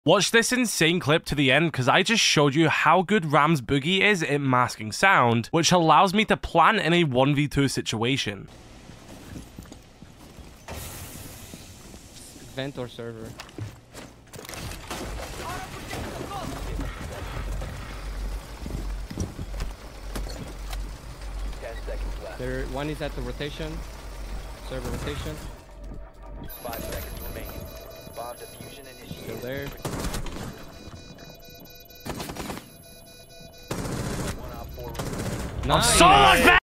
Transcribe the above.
Watch this insane clip to the end because I just showed you how good Ram's Boogie is at masking sound, which allows me to plan in a 1v2 situation. Vent or server. There, one is at the rotation. Server rotation. 5 seconds remaining. Bomb diffusion initiated. Still there. I'm so much better!